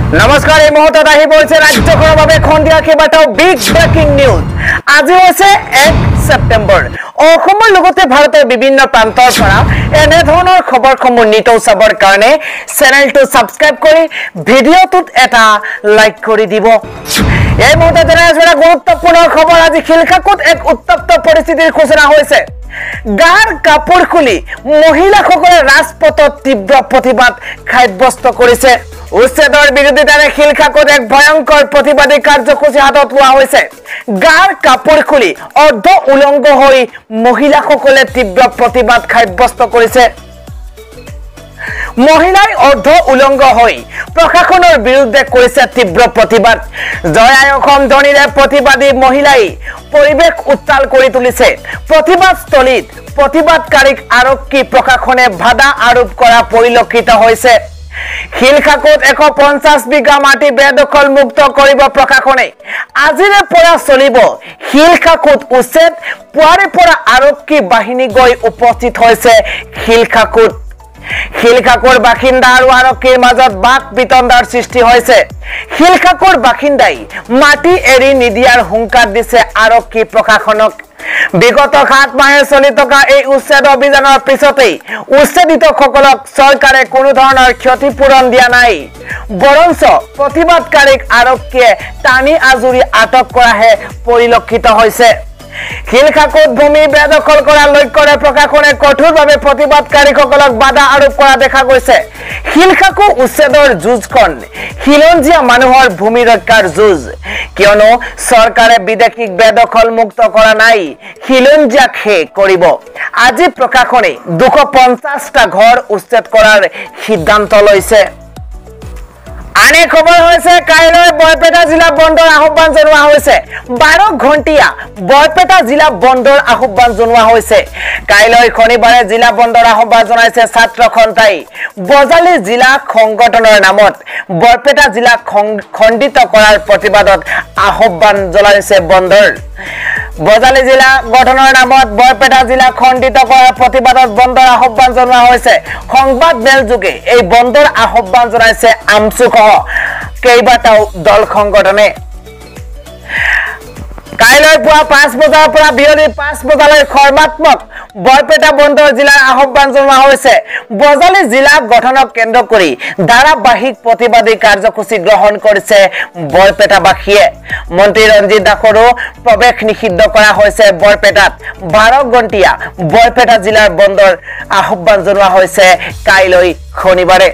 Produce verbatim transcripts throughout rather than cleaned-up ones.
নমস্কাৰ এই মুহূৰ্তত আহি পৰিছে ৰাজ্যখনৰ বাবে খন্দিয়া কেইবাটাও বিগ ব্ৰেকিং নিউজ। আজি হৈছে এক ছেপ্টেম্বৰ। অসমৰ লগতে ভাৰতৰ বিভিন্ন প্ৰান্তৰ পৰা এনে ধৰণৰ খবৰসমূহ নিতৌ চাবৰ কাৰণে চেনেলটো ছাবস্ক্ৰাইব কৰি ভিডিঅ'টোত এটা লাইক কৰি দিব। এই মুহূৰ্তত এটা গুৰুত্বপূৰ্ণ খবৰ। আজি খিলখাকুত এক উত্তপ্ত পৰিস্থিতিৰ সূচনা হৈছে। গাৰ কাপোৰ খুলি মহিলাসকলে ৰাজপথত তীব্ৰ প্ৰতিবাদ সাব্যস্ত কৰিছে। উচ্ছেদৰ বিৰোধিতাৰে খিলখাকুত এক ভয়ংকৰ প্ৰতিবাদী কাৰ্যসূচী হাতত লোৱা হৈছে। গাৰ কাপোৰ খুলি অৰ্ধ উলংগ হৈ মহিলাসকলে তীব্ৰ প্ৰতিবাদ সাব্যস্ত কৰিছে। মহিলাই অৰ্ধ উলংগ হৈ প্ৰশাসনৰ বিৰুদ্ধে কৰিছে তীব্ৰ প্ৰতিবাদ। জয় আই অসম ধ্বনিৰে প্ৰতিবাদী মহিলাই পৰিৱেশ উত্তাল কৰি তুলিছে। প্ৰতিবাদস্থলীত প্ৰতিবাদকাৰীক আৰক্ষী প্ৰশাসনে বাধা আৰোপ কৰা পৰিলক্ষিত হৈছে। খিলখাকুত এশ পঞ্চাশ বিঘা মাটি বেদখল মুক্ত কৰিব প্ৰশাসনে। আজিৰে পৰা চলিব খিলখাকুত উচ্ছেদ। পুৱাৰে পৰা আৰক্ষী বাহিনী গৈ উপস্থিত হৈছে খিলখাকুত। খিলখাকুৰ বাসিন্দা আৰু আৰক্ষীৰ মাজত বাক বিতণ্ডাৰ সৃষ্টি হৈছে। খিলখাকুৰ বাসিন্দাই মাটি এৰি নিদিয়াৰ হুংকাৰ দিছে আৰক্ষী প্ৰশাসনক। বিগত সাত মাহে চলি থকা এই উচ্ছেদ অভিযানৰ পিছতেই উচ্ছেদিতসকলক চৰকাৰে কোনো ধৰণৰ ক্ষতিপূৰণ দিয়া নাই, বৰঞ্চ প্ৰতিবাদকাৰীক আৰক্ষীয়ে টানি আজুৰি আটক কৰাহে পৰিলক্ষিত হৈছে। খিলখাকুত ভূমি বেদখল কৰাৰ লক্ষ্যৰে প্ৰশাসনে কঠোৰভাৱে প্ৰতিবাদকাৰীসকলক বাধা আৰোপ কৰা দেখা গৈছে। খিলখাকু উচ্ছেদৰ যুঁজখন খিলঞ্জীয়া মানুহৰ ভূমি ৰক্ষাৰ যুঁজ, কিয়নো চৰকাৰে বিদেশীক বেদখল মুক্ত কৰা নাই, খিলঞ্জীয়াক শেষ কৰিব। আজি প্ৰশাসনে দুশ পঞ্চাশটা ঘৰ উচ্ছেদ কৰাৰ সিদ্ধান্ত লৈছে। আনে খবৰ হৈছে কাইলৈ বৰপেটা জিলা বন্ধৰ আহ্বান জনোৱা হৈছে। বাৰ ঘণ্টীয়া বৰপেটা জিলা বন্ধৰ আহ্বান জনোৱা হৈছে। কাইলৈ শনিবাৰে জিলা বন্ধৰ আহ্বান জনাইছে ছাত্ৰ সন্থাই। বজালী জিলা সংগঠনৰ নামত বৰপেটা জিলা খণ্ডিত কৰাৰ প্ৰতিবাদত আহ্বান জনাইছে বন্ধৰ। বজালী জিলা গঠনৰ নামত বৰপেটা জিলা খণ্ডিত কৰাৰ প্ৰতিবাদত বন্ধৰ আহ্বান জনোৱা হৈছে। সংবাদ মেল যোগে এই বন্ধৰ আহ্বান জনাইছে আমচু সহ কেইবাটাও দল সংগঠনে। কাইলৈ পুৱা পাঁচ বজাৰ পৰা বিয়লি পাঁচ বজালৈ কৰ্মাত্মক বৰপেটা বন্দৰ জিলাৰ আহ্বান জনোৱা হৈছে। বজালী জিলা গঠনক কেন্দ্ৰ কৰি ধাৰাবাহিক প্ৰতিবাদী কাৰ্যসূচী গ্ৰহণ কৰিছে বৰপেটাবাসীয়ে। মন্ত্ৰী ৰঞ্জিত দাসৰো প্ৰৱেশ নিষিদ্ধ কৰা হৈছে বৰপেটাত। বাৰ ঘণ্টীয়া বৰপেটা জিলাৰ বন্দৰ আহ্বান জনোৱা হৈছে কাইলৈ শনিবাৰে।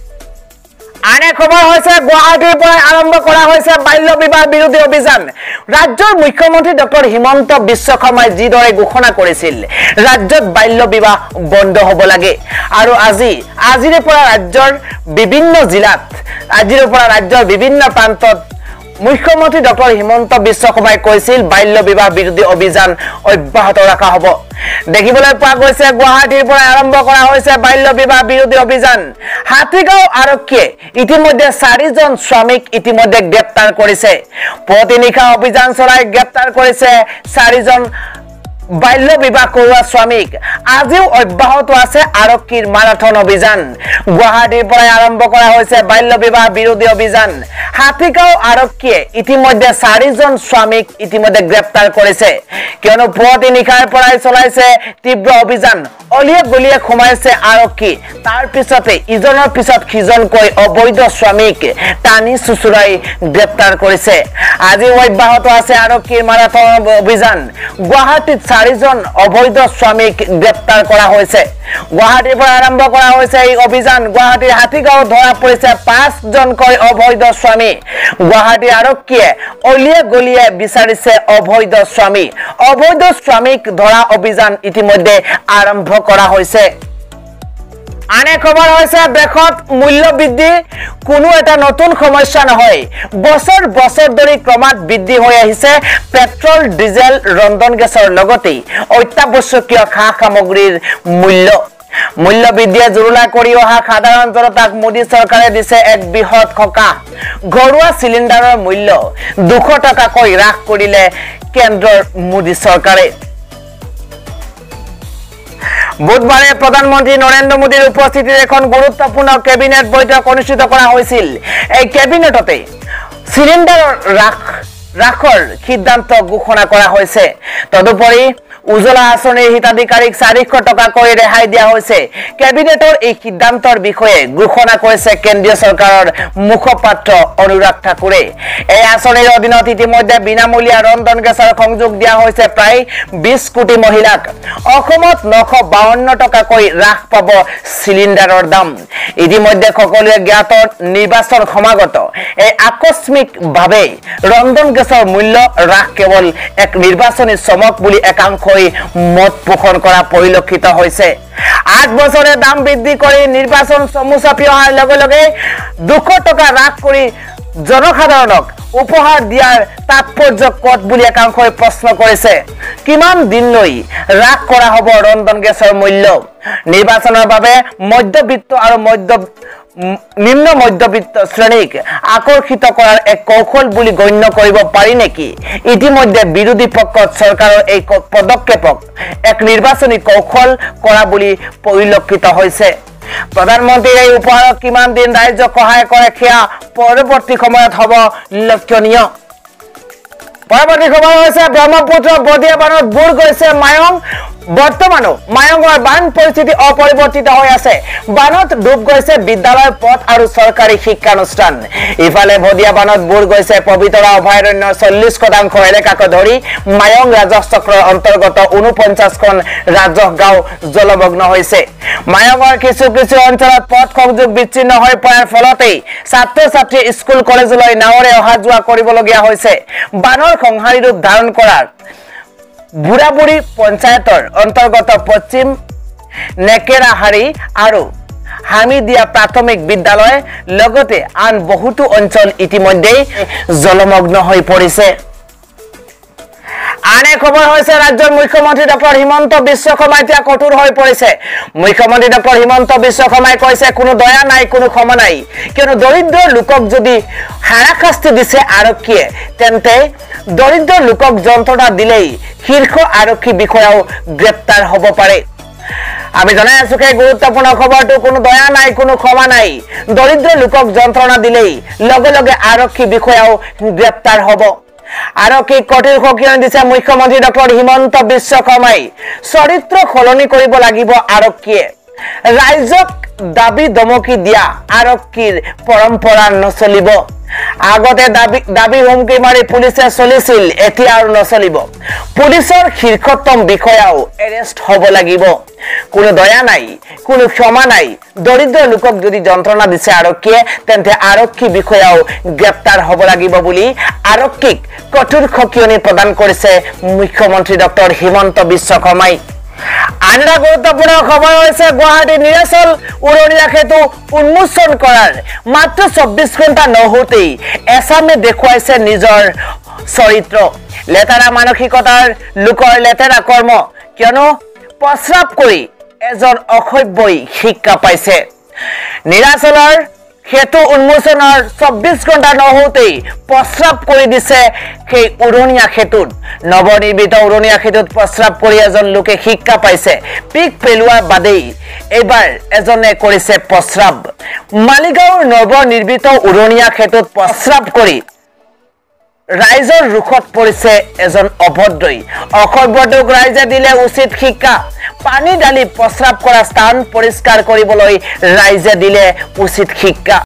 আনে খবৰ হৈছে গুৱাহাটীৰ পৰা আৰম্ভ কৰা হৈছে বাল্য বিবাহ বিৰোধী অভিযান। ৰাজ্যৰ মুখ্যমন্ত্ৰী ডক্টৰ হিমন্ত বিশ্ব শৰ্মাই যিদৰে ঘোষণা কৰিছিল ৰাজ্যত বাল্য বিবাহ বন্ধ হ'ব লাগে, আৰু আজি আজিৰে পৰা ৰাজ্যৰ বিভিন্ন জিলাত আজিৰে পৰা ৰাজ্যৰ বিভিন্ন প্ৰান্তত মুখ্যমন্ত্ৰী ডক্টৰ হিমন্ত বিশ্ব শৰ্মাই কৈছিল বাল্য বিবাহ বিৰোধী অভিযান অব্যাহত ৰখা হ'ব। দেখিবলৈ পোৱা গৈছে গুৱাহাটীৰ পৰা আৰম্ভ কৰা হৈছে বাল্য বিবাহ বিৰোধী অভিযান। হাতীগাঁও আৰক্ষীয়ে ইতিমধ্যে চাৰিজন স্বামীক ইতিমধ্যে গ্ৰেপ্তাৰ কৰিছে। পুৱতি নিশা অভিযান চলাই গ্ৰেপ্তাৰ কৰিছে চাৰিজন বাল্য বিবাহ কৰোৱা স্বামীক। আজিও অব্যাহত আছে আৰক্ষীৰ মাৰাথন অভিযান। গুৱাহাটীৰ পৰাই আৰম্ভ কৰা হৈছে বাল্য বিবাহ বিৰোধী অভিযান। হাতীগাঁও আৰক্ষীয়ে ইতিমধ্যে চাৰিজন স্বামীক ইতিমধ্যে গ্ৰেপ্তাৰ কৰিছে, কিয়নো পুৱতি নিশাৰ পৰাই চলাইছে তীব্ৰ অভিযান। অলিয়ে গলিয়ে সোমাইছে আৰক্ষী, তাৰ পিছতে ইজনৰ পিছত সিজনকৈ অবৈধ স্বামীক টানি চুচুৰাই গ্ৰেপ্তাৰ কৰিছে। আজি অব্যাহত আছে আৰক্ষীৰ মাৰাথন অভিযান। গুৱাহাটীত চাৰিজন অবৈধ স্বামীক গ্ৰেপ্তাৰ কৰা হৈছে। গুৱাহাটীৰ পৰা আৰম্ভ কৰা হৈছে এই অভিযান। গুৱাহাটীৰ হাতীগাঁৱত ধৰা পৰিছে পাঁচজনকৈ অবৈধ স্বামী। গুৱাহাটী আৰক্ষীয়ে অলিয়ে গলিয়ে বিচাৰিছে অবৈধ স্বামী। অবৈধ স্বামীক ধৰা অভিযান ইতিমধ্যে আৰম্ভ কৰা হৈছে। আনে খবৰ হৈছে দেশত মূল্য বৃদ্ধি কোনো এটা নতুন সমস্যা নহয়। বছৰ বছৰ ধৰি ক্ৰমাৎ বৃদ্ধি হৈ আহিছে পেট্ৰল, ডিজেল, ৰন্ধন গেছৰ লগতে অত্যাৱশ্যকীয় সা সামগ্ৰীৰ মূল্য। মূল্য বৃদ্ধিয়ে জুৰুলা কৰি অহা সাধাৰণ জনতাক মোদী চৰকাৰে দিছে এক বৃহৎ সকাহ। ঘৰুৱা চিলিণ্ডাৰৰ মূল্য দুশ টকাকৈ হ্ৰাস কৰিলে কেন্দ্ৰৰ মোদী চৰকাৰে। বুধবাৰে প্ৰধানমন্ত্ৰী নৰেন্দ্ৰ মোদীৰ উপস্থিতিত এখন গুৰুত্বপূৰ্ণ কেবিনেট বৈঠক অনুষ্ঠিত কৰা হৈছিল। এই কেবিনেটতে চিলিণ্ডাৰৰ ৰাখ ৰাখৰ সিদ্ধান্ত ঘোষণা কৰা হৈছে। তদুপৰি উজ্জ্বলা আঁচনিৰ হিতাধিকাৰীক চাৰিশ টকাকৈ ৰেহাই দিয়া হৈছে। কেবিনেটৰ এই সিদ্ধান্তৰ বিষয়ে ঘোষণা কৰিছে কেন্দ্ৰীয় চৰকাৰৰ মুখপাত্ৰ অনুৰাগ ঠাকুৰে। এই আঁচনিৰ অধীনত ইতিমধ্যে বিনামূলীয়া ৰন্ধন গেছৰ সংযোগ দিয়া হৈছে প্ৰায় বিশ কোটি মহিলাক। অসমত নশ বাৱন্ন টকাকৈ হ্ৰাস পাব চিলিণ্ডাৰৰ দাম। ইতিমধ্যে সকলোৱে জ্ঞাত নিৰ্বাচন সমাগত এই আকস্মিকভাৱে ৰন্ধন গেছৰ মূল্য হ্ৰাস কেৱল এক নিৰ্বাচনী চমক বুলি একাংশই মত পোষণ কৰা পৰিলক্ষিত হৈছে। আঠ বছৰে দাম বৃদ্ধি কৰি নিৰ্বাচন চমু চাপি অহাৰ লগে লগে দুশ টকা হ্ৰাস কৰি জনসাধাৰণক উপহাৰ দিয়াৰ তাৎপৰ্য কত বুলি একাংশই প্ৰশ্ন কৰিছে। কিমান দিনলৈ হ্ৰাস কৰা হ'ব ৰন্ধন গেছৰ মূল্য? নিৰ্বাচনৰ বাবে মধ্যবিত্ত আৰু মধ্য নিম্ন মধ্যবিত্ত শ্ৰেণীক আকৰ্ষিত কৰাৰ এক কৌশল বুলি গণ্য কৰিব পাৰি নেকি? ইতিমধ্যে বিৰোধী পক্ষত চৰকাৰৰ এই পদক্ষেপক এক নিৰ্বাচনী কৌশল কৰা বুলি পৰিলক্ষিত হৈছে। প্ৰধানমন্ত্ৰীৰ এই উপহাৰক কিমান দিন ৰাজ্যক সহায় কৰে সেয়া পৰৱৰ্তী সময়ত হ'ব লক্ষণীয়। পৰৱৰ্তী খবৰ হৈছে ব্ৰহ্মপুত্ৰ বদিয়া বানত বুৰ গৈছে মায়ং। বৰ্তমানো মায়ঙৰ বান পৰিস্থিতি অপৰিৱৰ্তিত হৈ আছে। বানত ডুব গৈছে বিদ্যালয়, পথ আৰু চৰকাৰী শিক্ষানুষ্ঠান। ইফালে বদিয়া বানত বুৰ গৈছে পবিতৰা অভয়াৰণ্যৰ চল্লিছ শতাংশ এলেকাকে ধৰি মায়ং ৰাজহ চক্ৰৰ অন্তৰ্গত ঊনপঞ্চাছখন ৰাজহ গাঁও জলমগ্ন হৈছে। মায়ঙৰ কিছু কিছু অঞ্চলত পথ সংযোগ বিচ্ছিন্ন হৈ পৰাৰ ফলতেই ছাত্ৰ ছাত্ৰী স্কুল কলেজলৈ নাৱেৰে অহা যোৱা কৰিবলগীয়া হৈছে। বানৰ সংহাৰী ৰূপ ধাৰণ কৰাৰ বুঢ়াবুঢ়ী পঞ্চায়তৰ অন্তৰ্গত পশ্চিম নেকেৰাহাৰী আৰু হামিদিয়া প্ৰাথমিক বিদ্যালয় লগতে আন বহুতো অঞ্চল ইতিমধ্যেই জলমগ্ন হৈ পৰিছে। আন এক খবৰ হৈছে ৰাজ্যৰ মুখ্যমন্ত্ৰী ডক্টৰ হিমন্ত বিশ্ব শৰ্মা এতিয়া কঠোৰ হৈ পৰিছে। মুখ্যমন্ত্ৰী ডক্টৰ হিমন্ত বিশ্ব শৰ্মাই কৈছে কোনো দয়া নাই, কোনো ক্ষমা নাই। কিয়নো দৰিদ্ৰ লোকক যদি হাৰাশাস্তি দিছে আৰক্ষীয়ে, তেন্তে দৰিদ্ৰ লোকক যন্ত্ৰণা দিলেই শীৰ্ষ আৰক্ষী বিষয়াও গ্ৰেপ্তাৰ হ'ব পাৰে। আমি জনাই আছো যে গুৰুত্বপূৰ্ণ খবৰটো কোনো দয়া নাই, কোনো ক্ষমা নাই। দৰিদ্ৰ লোকক যন্ত্ৰণা দিলেই লগে লগে আৰক্ষী বিষয়াও গ্ৰেপ্তাৰ হ'ব। আৰক্ষীক কঠোৰ সকিয়নি দিছে মুখ্যমন্ত্ৰী ডক্টৰ হিমন্ত বিশ্ব শৰ্মাই। চৰিত্ৰ সলনি কৰিব লাগিব আৰক্ষীয়ে। ৰাইজক দাবী দমকি দিয়া আৰক্ষীৰ পৰম্পৰা নচলিব। আগতে দাবী দাবী হুমকি মাৰি পুলিচে চলিছিল, এতিয়া আৰু নচলিব। পুলিচৰ শীৰ্ষতম বিষয়াও এৰেষ্ট হ'ব লাগিব। কোনো দয়া নাই, কোনো ক্ষমা নাই। দৰিদ্ৰ লোকক যদি যন্ত্ৰণা দিছে আৰক্ষীয়ে, তেন্তে আৰক্ষী বিষয়াও গ্ৰেপ্তাৰ হ'ব লাগিব বুলি আৰক্ষীক কঠোৰ সকিয়নি প্ৰদান কৰিছে মুখ্যমন্ত্ৰী ডক্টৰ হিমন্ত বিশ্ব শৰ্মাই। আন এটা গুৰুত্বপূৰ্ণ খবৰ হৈছে গুৱাহাটীৰ নীলাচল উৰণীয়া সেতু উন্মোচন কৰাৰ মাত্ৰ চৌব্বিছ ঘণ্টা নহওঁতেই এছামে দেখুৱাইছে নিজৰ চৰিত্ৰ। লেতেৰা মানসিকতাৰ লোকৰ লেতেৰা কৰ্ম। কিয়নো প্ৰস্ৰাৱ কৰি এজন অসভ্যই শিক্ষা পাইছে। নীলাচলৰ সেতু উন্মোচনৰ চৌব্বিছ ঘণ্টা নহওঁতেই প্ৰস্ৰাৱ কৰি দিছে সেই উৰণীয়া সেতুত। নৱনিৰ্মিত উৰণীয়া সেতুত প্ৰস্ৰাৱ কৰি এজন লোকে শিক্ষা পাইছে। পিক পেলোৱাৰ বাদেই এইবাৰ এজনে কৰিছে প্ৰস্ৰাৱ। মালিগাঁৱৰ নৱনিৰ্মিত উৰণীয়া সেতুত প্ৰস্ৰাৱ কৰি ৰাইজৰ ৰোষত পৰিছে এজন অভদ্ৰই। অসভ্যটোক ৰাইজে দিলে উচিত শিক্ষা। পানী ঢালি প্ৰস্ৰাৱ কৰা স্থান পৰিষ্কাৰ কৰিবলৈ ৰাইজে দিলে উচিত শিক্ষা।